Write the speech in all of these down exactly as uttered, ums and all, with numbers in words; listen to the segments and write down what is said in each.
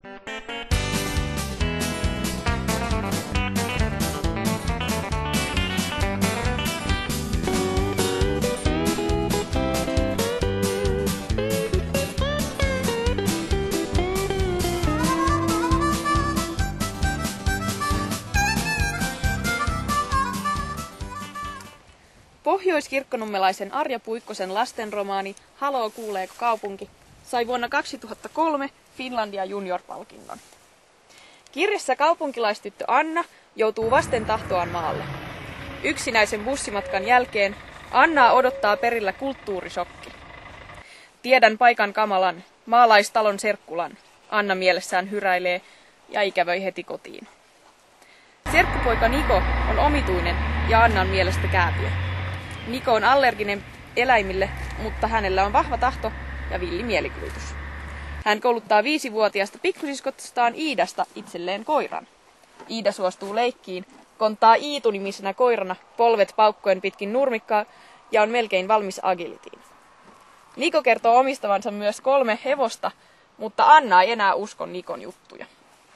Pohjoiskirkkonummelaisen Arja Puikkosen lastenromaani Haloo, kuuleeko kaupunki sai vuonna kaksituhattakolme Finlandia Junior-palkinnon. Kirjassa kaupunkilaistyttö Anna joutuu vasten tahtoaan maalle. Yksinäisen bussimatkan jälkeen Annaa odottaa perillä kulttuurisokki. Tiedän paikan kamalan, maalaistalon serkkulan, Anna mielessään hyräilee ja ikävöi heti kotiin. Serkkupoika Niko on omituinen ja Annan mielestä kääpiö. Niko on allerginen eläimille, mutta hänellä on vahva tahto ja villi mielikuvitus. Hän kouluttaa viisivuotiaasta pikkusiskostaan Iidasta itselleen koiran. Iida suostuu leikkiin, konttaa Iitu-nimisenä koirana polvet paukkojen pitkin nurmikkaa ja on melkein valmis agilitiin. Niko kertoo omistavansa myös kolme hevosta, mutta Anna ei enää usko Nikon juttuja.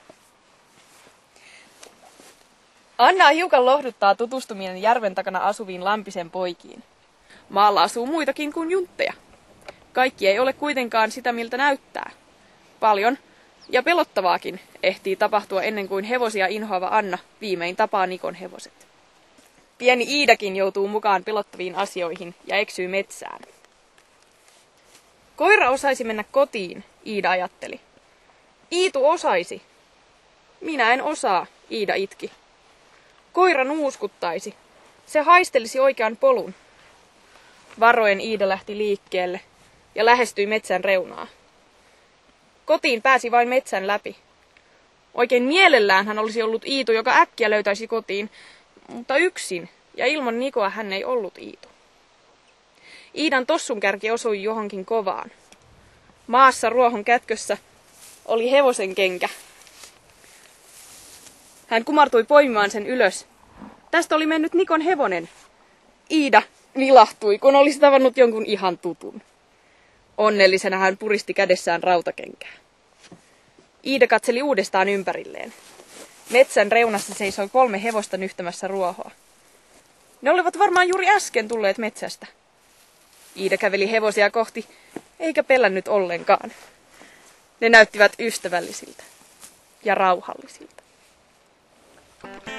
Annaa hiukan lohduttaa tutustuminen järven takana asuviin Lampisen poikiin. Maalla asuu muitakin kuin juntteja. Kaikki ei ole kuitenkaan sitä, miltä näyttää. Paljon ja pelottavaakin ehtii tapahtua ennen kuin hevosia inhoava Anna viimein tapaa Nikon hevoset. Pieni Iidakin joutuu mukaan pelottaviin asioihin ja eksyy metsään. Koira osaisi mennä kotiin, Iida ajatteli. Iitu osaisi. Minä en osaa, Iida itki. Koira nuuskuttaisi. Se haistelisi oikean polun. Varoen Iida lähti liikkeelle ja lähestyi metsän reunaa. Kotiin pääsi vain metsän läpi. Oikein mielellään hän olisi ollut Iitu, joka äkkiä löytäisi kotiin, mutta yksin ja ilman Nikoa hän ei ollut Iitu. Iidan tossunkärki osui johonkin kovaan. Maassa ruohon kätkössä oli hevosen kenkä. Hän kumartui poimimaan sen ylös. Tästä oli mennyt Nikon hevonen. Iida vilahtui, kun olisi tavannut jonkun ihan tutun. Onnellisena hän puristi kädessään rautakenkää. Iida katseli uudestaan ympärilleen. Metsän reunassa seisoi kolme hevosta nyhtämässä ruohoa. Ne olivat varmaan juuri äsken tulleet metsästä. Iida käveli hevosia kohti, eikä pelännyt ollenkaan. Ne näyttivät ystävällisiltä ja rauhallisilta.